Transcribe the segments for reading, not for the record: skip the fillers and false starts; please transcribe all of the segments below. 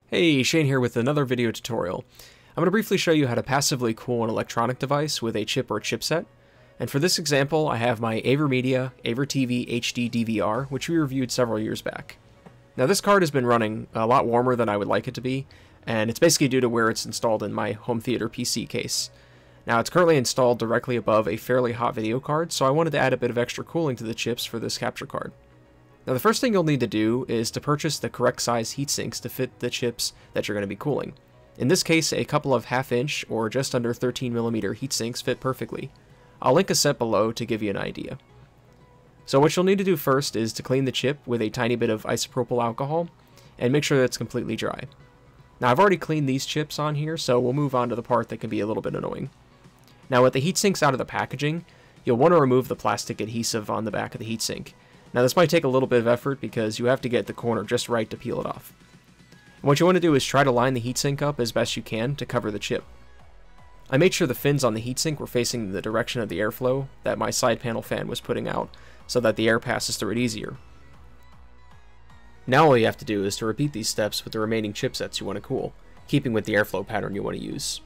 Hey, Shane here with another video tutorial. I'm going to briefly show you how to passively cool an electronic device with a chip or chipset. And for this example, I have my AverMedia AverTV HD DVR, which we reviewed several years back. Now this card has been running a lot warmer than I would like it to be, and it's basically due to where it's installed in my home theater PC case. Now it's currently installed directly above a fairly hot video card, so I wanted to add a bit of extra cooling to the chips for this capture card. Now the first thing you'll need to do is to purchase the correct size heat sinks to fit the chips that you're going to be cooling. In this case, a couple of 1/2 inch or just under 13mm heat sinks fit perfectly. I'll link a set below to give you an idea. So what you'll need to do first is to clean the chip with a tiny bit of isopropyl alcohol and make sure that it's completely dry. Now I've already cleaned these chips on here, so we'll move on to the part that can be a little bit annoying. Now with the heat sinks out of the packaging, you'll want to remove the plastic adhesive on the back of the heat sink. Now this might take a little bit of effort because you have to get the corner just right to peel it off. And what you want to do is try to line the heatsink up as best you can to cover the chip. I made sure the fins on the heatsink were facing the direction of the airflow that my side panel fan was putting out so that the air passes through it easier. Now all you have to do is to repeat these steps with the remaining chipsets you want to cool, keeping with the airflow pattern you want to use.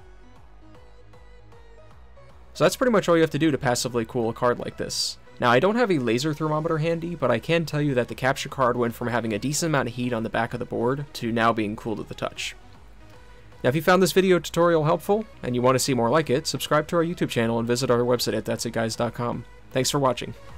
So that's pretty much all you have to do to passively cool a card like this. Now I don't have a laser thermometer handy, but I can tell you that the capture card went from having a decent amount of heat on the back of the board to now being cool to the touch. Now if you found this video tutorial helpful, and you want to see more like it, subscribe to our YouTube channel and visit our website at that'sitguys.com. Thanks for watching.